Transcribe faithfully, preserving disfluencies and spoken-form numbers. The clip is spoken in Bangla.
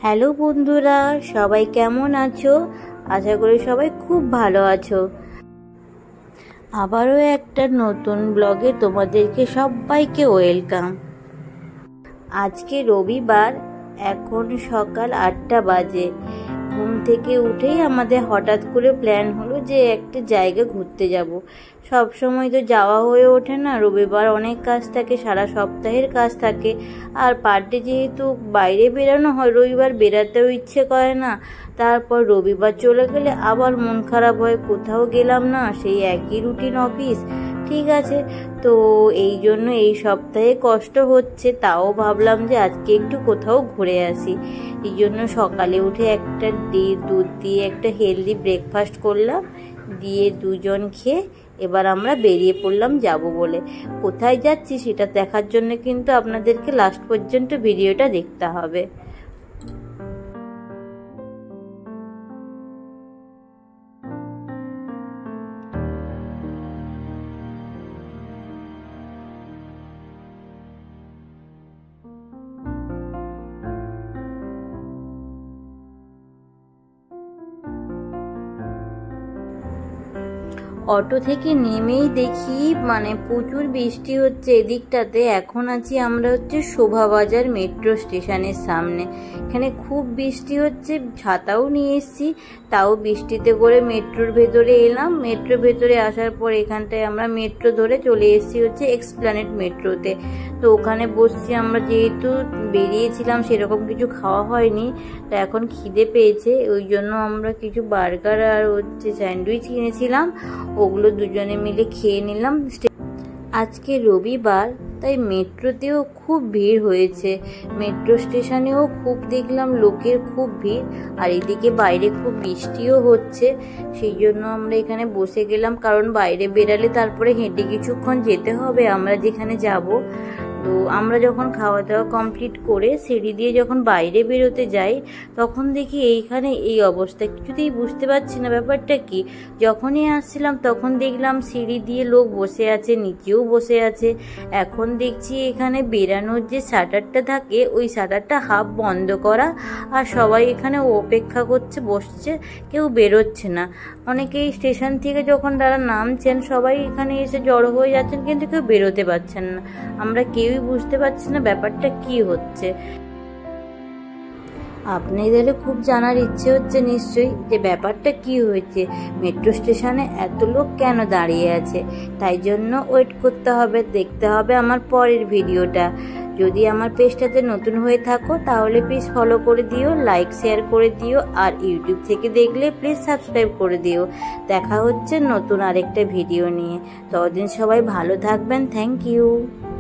হ্যালো বন্ধুরা, সবাই কেমন আছো? আশা করি সবাই খুব ভালো আছো। আবারও একটা নতুন ব্লগে তোমাদেরকে সবাইকে ওয়েলকাম। আজকে রবিবার, এখন সকাল আটটা বাজে। ঘুম থেকে উঠেই আমাদের হঠাৎ করে প্ল্যান হলো যে একটা জায়গা ঘুরতে যাব। সব সময় তো যাওয়া হয়ে ওঠে না, রবিবার অনেক কাজ থাকে, সারা সপ্তাহের কাজ থাকে। আর পার ডে যেহেতু বাইরে বেরানো হয়, রবিবার বেরাতেও ইচ্ছে করে না। তারপর রবিবার চলে গেলে আবার মন খারাপ হয়, কোথাও গেলাম না, সেই একই রুটিন অফিস। ঠিক আছে, তো এই জন্য এই সপ্তাহে কষ্ট হচ্ছে, তাও ভাবলাম যে আজকে একটু কোথাও ঘুরে আসি। এই জন্য সকালে উঠে একটা দুধ দিয়ে একটা হেলদি ব্রেকফাস্ট করলাম, দিয়ে দুজন খেয়ে এবার আমরা বেরিয়ে পড়লাম যাব বলে। কোথায় যাচ্ছি সেটা দেখার জন্য কিন্তু আপনাদেরকে লাস্ট পর্যন্ত ভিডিওটা দেখতে হবে। অটো থেকে নেমেই দেখি মানে প্রচুর বৃষ্টি হচ্ছে এদিকটাতে। এখন আছি আমরা হচ্ছে শোভাবাজার মেট্রো স্টেশনের সামনে। এখানে খুব বৃষ্টি হচ্ছে, ছাতাও নিয়ে এসেছি, তাও বৃষ্টিতে করে মেট্রোর ভেতরে এলাম। মেট্রোর ভেতরে আসার পর এখানটায় আমরা মেট্রো ধরে চলে এসেছি হচ্ছে এক্সপ্ল্যানেড মেট্রোতে। তো ওখানে বসছি আমরা, যেহেতু বেরিয়েছিলাম সেরকম কিছু খাওয়া হয়নি, তো এখন খিদে পেয়েছে, ওই জন্য আমরা কিছু বার্গার আর হচ্ছে স্যান্ডউইচ কিনেছিলাম, ওগুলো দুজনে মিলে খেয়ে নিলাম। আজকে রবিবার, তাই মেট্রোতেও খুব ভিড় হয়েছে, মেট্রো স্টেশনেও খুব দেখলাম লোকের খুব ভিড়। আর এদিকে বাইরে খুব বৃষ্টিও হচ্ছে, সেই জন্য আমরা এখানে বসে গেলাম, কারণ বাইরে বেরালে তারপরে হেঁটে কিছুক্ষণ যেতে হবে আমরা যেখানে যাব। তো আমরা যখন খাওয়া দাওয়া কমপ্লিট করে সিঁড়ি দিয়ে যখন বাইরে বেরোতে যাই, তখন দেখি এইখানে এই অবস্থা, কিছুতেই বুঝতে পারছি না ব্যাপারটা কি। যখনই আসছিলাম তখন দেখলাম সিঁড়ি দিয়ে লোক বসে আছে, নিচেও বসে আছে। এখন দেখছি এখানে বেরানোর যে শাটারটা থাকে, ওই শাটারটা হাফ বন্ধ করা, আর সবাই এখানে অপেক্ষা করছে, বসছে, কেউ বেরোচ্ছে না। অনেকেই স্টেশন থেকে যখন তারা নামছেন সবাই এখানে এসে জড়ো হয়ে যাচ্ছেন, কিন্তু কেউ বেরোতে পারছেন না। আমরা কেউই বুঝতে পারছি না ব্যাপারটা কি হচ্ছে। আপনাদের খুব জানার ইচ্ছে হচ্ছে নিশ্চয়ই যে ব্যাপারটা কি হয়েছে, মেট্রো স্টেশনে এত লোক কেন দাঁড়িয়ে আছে। তাই জন্য ওয়েট করতে হবে, দেখতে হবে আমার পরের ভিডিওটা। যদি আমার পেজটাতে নতুন হয়ে থাকো তাহলে প্লিজ ফলো করে দিও, লাইক শেয়ার করে দিও, আর ইউটিউব থেকে দেখলে প্লিজ সাবস্ক্রাইব করে দিও। দেখা হচ্ছে নতুন আরেকটা ভিডিও নিয়ে, ততদিন সবাই ভালো থাকবেন। Thank you.